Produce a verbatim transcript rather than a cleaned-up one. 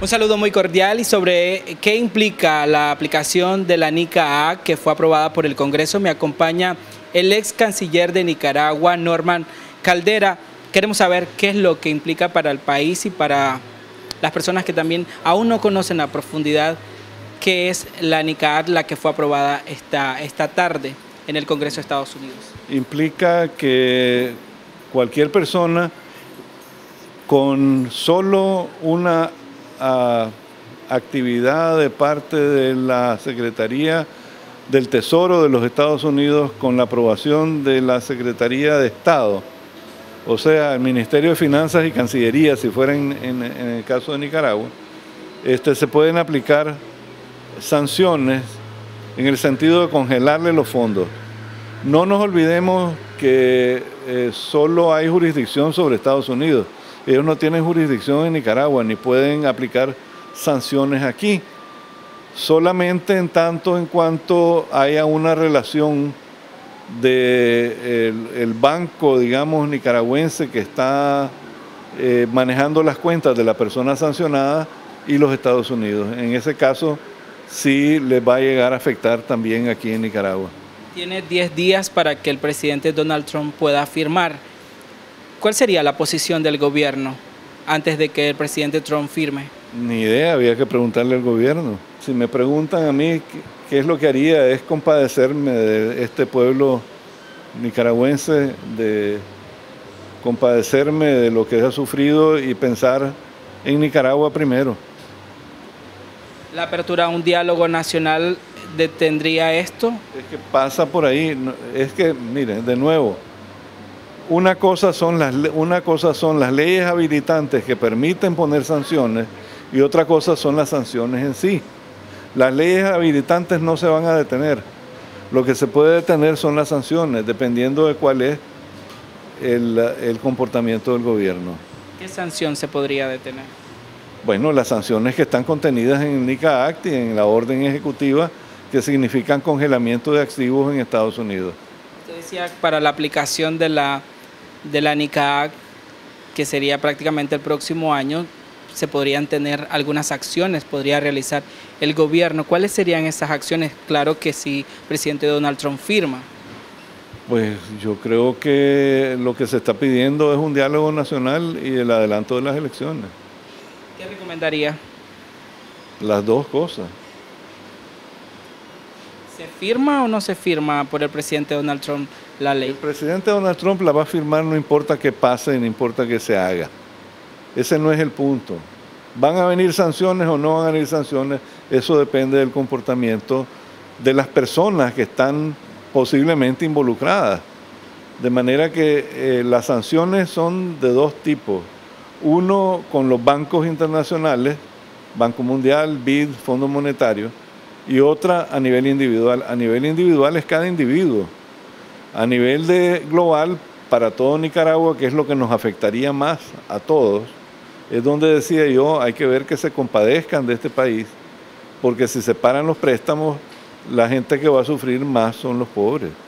Un saludo muy cordial y sobre qué implica la aplicación de la NICA Act que fue aprobada por el Congreso me acompaña el ex canciller de Nicaragua, Norman Caldera. Queremos saber qué es lo que implica para el país y para las personas que también aún no conocen a profundidad qué es la NICA Act, la que fue aprobada esta, esta tarde en el Congreso de Estados Unidos. Implica que cualquier persona con solo una a actividad de parte de la Secretaría del Tesoro de los Estados Unidos con la aprobación de la Secretaría de Estado, o sea, el Ministerio de Finanzas y Cancillería, si fuera en, en, en el caso de Nicaragua, este, se pueden aplicar sanciones en el sentido de congelarle los fondos. No nos olvidemos que eh, solo hay jurisdicción sobre Estados Unidos. Ellos no tienen jurisdicción en Nicaragua ni pueden aplicar sanciones aquí. Solamente en tanto en cuanto haya una relación de el, el banco, digamos, nicaragüense que está eh, manejando las cuentas de la persona sancionada y los Estados Unidos. En ese caso, sí les va a llegar a afectar también aquí en Nicaragua. Tiene diez días para que el presidente Donald Trump pueda firmar. ¿Cuál sería la posición del gobierno antes de que el presidente Trump firme? Ni idea, había que preguntarle al gobierno. Si me preguntan a mí qué es lo que haría, es compadecerme de este pueblo nicaragüense, de compadecerme de lo que ha sufrido y pensar en Nicaragua primero. ¿La apertura a un diálogo nacional detendría esto? Es que pasa por ahí, es que, miren, de nuevo, Una cosa, son las, una cosa son las leyes habilitantes que permiten poner sanciones y otra cosa son las sanciones en sí. Las leyes habilitantes no se van a detener. Lo que se puede detener son las sanciones, dependiendo de cuál es el, el comportamiento del gobierno. ¿Qué sanción se podría detener? Bueno, las sanciones que están contenidas en el NICA Act y en la orden ejecutiva que significan congelamiento de activos en Estados Unidos. Usted decía para la aplicación de la de la NICA Act, que sería prácticamente el próximo año, se podrían tener algunas acciones, podría realizar el gobierno. ¿Cuáles serían esas acciones? Claro que si el presidente Donald Trump firma. Pues yo creo que lo que se está pidiendo es un diálogo nacional y el adelanto de las elecciones. ¿Qué recomendaría? Las dos cosas. ¿Se firma o no se firma por el presidente Donald Trump la ley? El presidente Donald Trump la va a firmar, no importa qué pase, no importa qué se haga. Ese no es el punto. ¿Van a venir sanciones o no van a venir sanciones? Eso depende del comportamiento de las personas que están posiblemente involucradas. De manera que eh, las sanciones son de dos tipos. Uno con los bancos internacionales, Banco Mundial, B I D, Fondo Monetario, y otra a nivel individual. A nivel individual es cada individuo. A nivel de global, para todo Nicaragua, que es lo que nos afectaría más a todos, es donde decía yo, hay que ver que se compadezcan de este país, porque si se paran los préstamos, la gente que va a sufrir más son los pobres.